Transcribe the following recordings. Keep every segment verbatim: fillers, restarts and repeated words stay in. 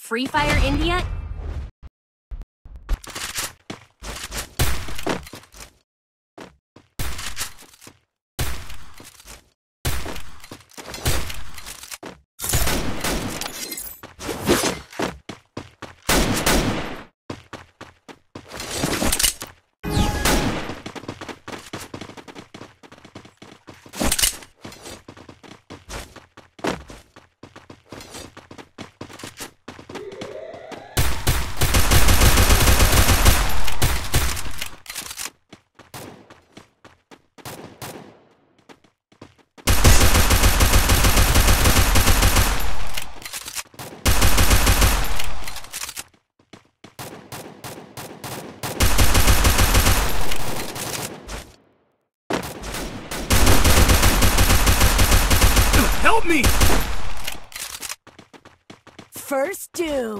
Free Fire India? Help me! First doom.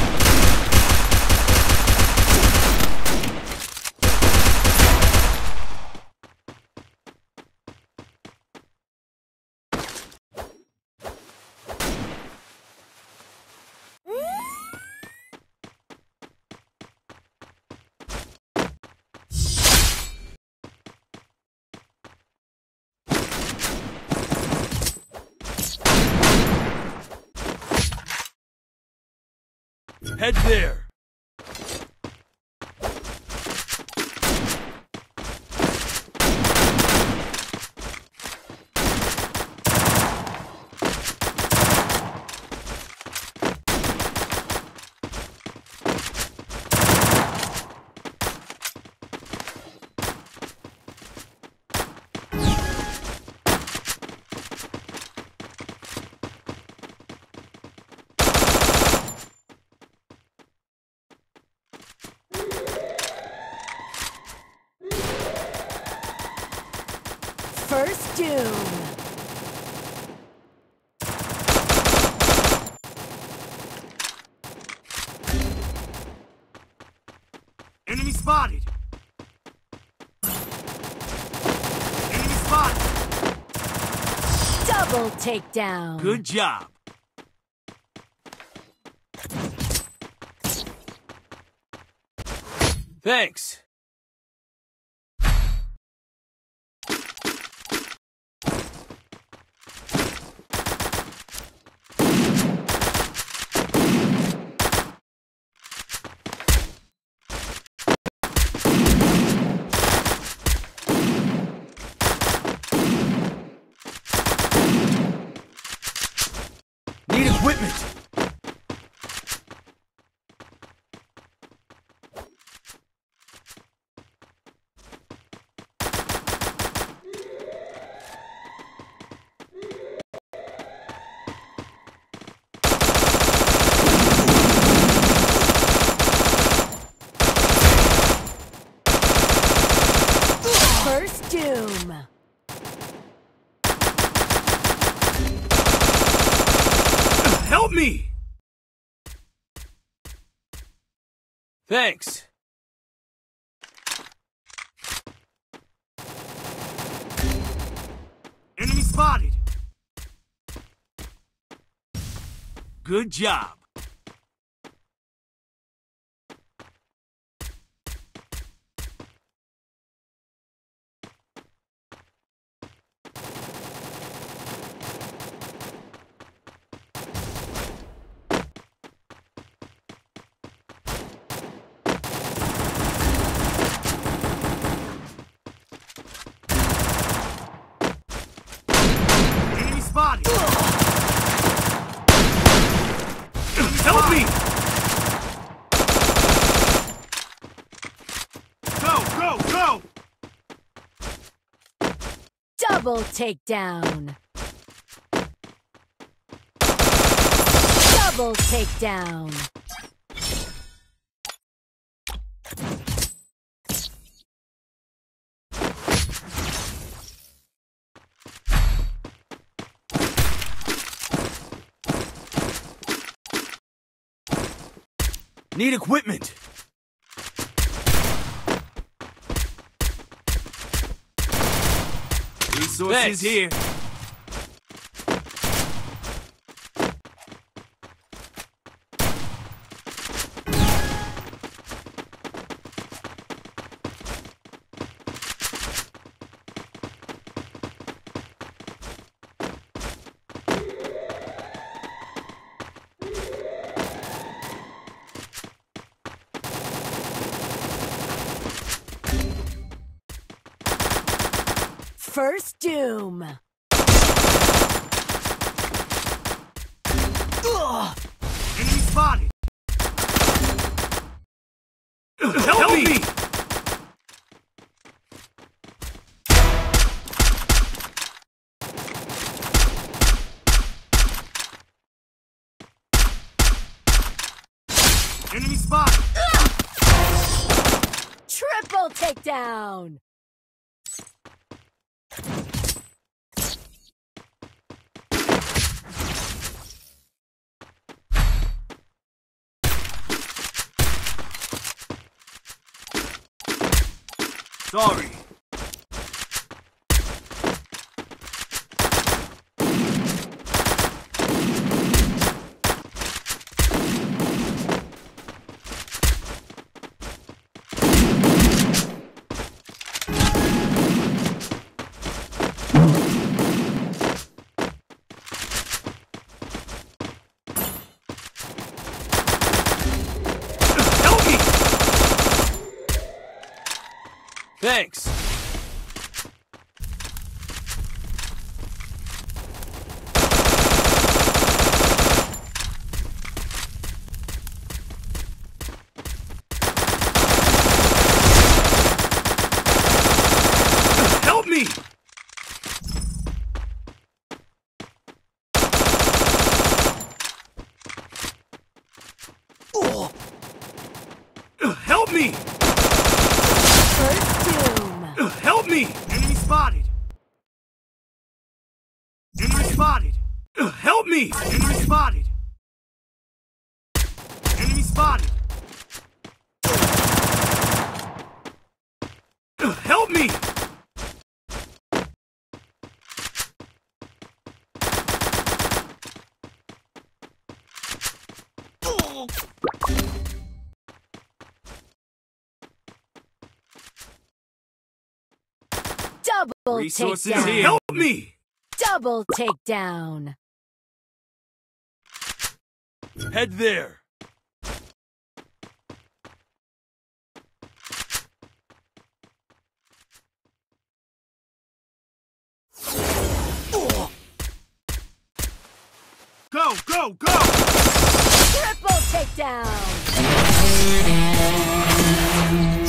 Head there! First doom. Enemy spotted! Enemy spotted! Double takedown. Good job! Thanks! Need equipment! First doom. Help me! Thanks! Enemy spotted! Good job! Enemy spotted! Help me! Go, go, go! Double takedown. Double takedown. Need equipment! Resources Thanks. here. First doom. Ugh. Enemy spotted. Help, Help me! me! Enemy spotted. Triple takedown. Sorry. Help me! Thanks. Help me! Oh. Help me! First doom. Help me! Enemy spotted! Enemy spotted! Help me! Enemy spotted! Enemy spotted! Help me! Double Resources takedown. here. Help me! Double takedown. Head there. Go, go, go! Triple takedown.